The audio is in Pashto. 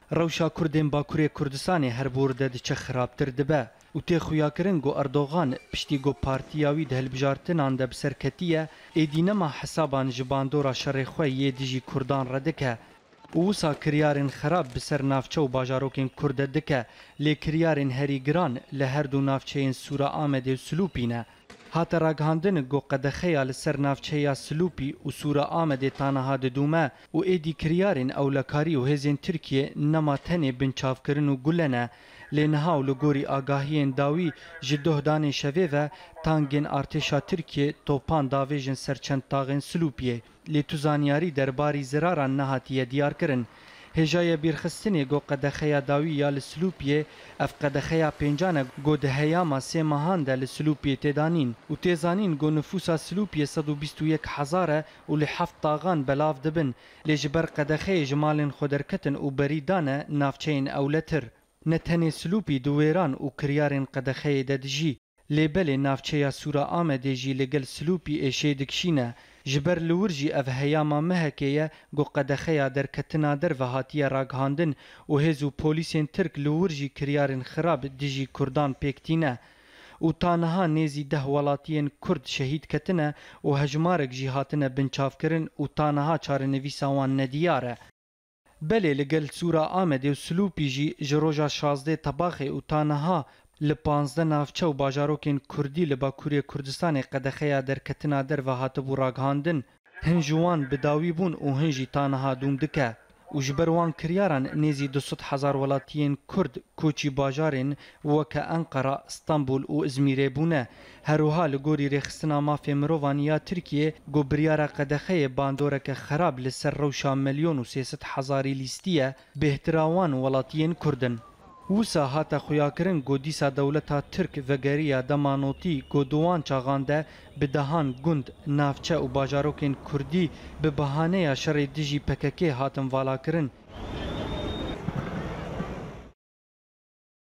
روشا کردین باکوری کردستانی هر بورده دچه خرابتر دبه و تی خویاکرین گو اردوغان پشتی گو پارتیاوی ده هلبجارتن آن ده بسرکتیه ایدینما حسابان جباندورا شرخوی یه دیجی کردان ردکه اوسا کریارن خراب بسر نافچه و باجاروکین کرده دکه لی کریارن هری گران لهر دو نافچه این سورا آمده و سلوپینه هات راگهاندن گو قدخیا لسر نافچه یا سلوپی و سورا آمده تانها دومه و ایدی کریارن اولکاری و هزین ترکیه نما تنه بنچاف کرن و گلنه لنها و لگوری آگاهی داوی جدوه دان شوه و تانگین ارتشا ترکیه توپان داویجن سرچند تاغین سلوپیه لی توزانیاری درباری زراران نهاتیه دیار کرن هجای بیرخستنی گو قدخیا داوی یا لسلوپیه اف قدخیا پنجانه گو دهیاما سه ماهان ده لسلوپیه تدانین و تیزانین گو نفوسا سلوپیه 121,000 و لحفت طاغان بلاف دبن لجبر قدخیا جمالن خودرکتن و بریدانه نافچین اولتر نتنی سلوپی دویران و کریارن قدخیا ددجی لیبل نافچه سورا آمده جی لگل سلوپی ایشه دکشینه جبر لورجی اف هیاما مهکیه گو قدخیا در کتنا در وحاتیه راگهاندن و هزو پولیسین ترک لورجی کریارن خراب دیجی کردان پیکتینه و تانها نیزی ده ولاتین کرد شهید کتنه و هجمارک جیهاتنه بنچاف کرن و تانها چارنویساوان ندیاره بله لگل سورا آمده و سلوپی جی جروجا 16 طباخه و تانها لپانزده نافچه و باجاروکین کردی لباکوری کردستان قدخیا در کتنا در و هاتبو راگهاندن هنجوان بداوی بون و هنجی تانها دوم دکه و جبروان کریاران نیزی 200,000 ولاتین کرد کوچی باجارین وکه انقره استانبول و ازمیره بونه هروها لگوری رخصنا مافی مروانیا ترکیه گو بریارا قدخه باندورک خراب لسر روشا 1,300,000 لیستیه بهتراوان ولاتین کردن وسا هاتا خویاکرن گو دیسا دولتا ترک وگریا دمانوتی گو دوان چاغانده بدهان گند نافچه و باجاروکین کردی به بهانه شر دیجی پککه هاتن والا کرن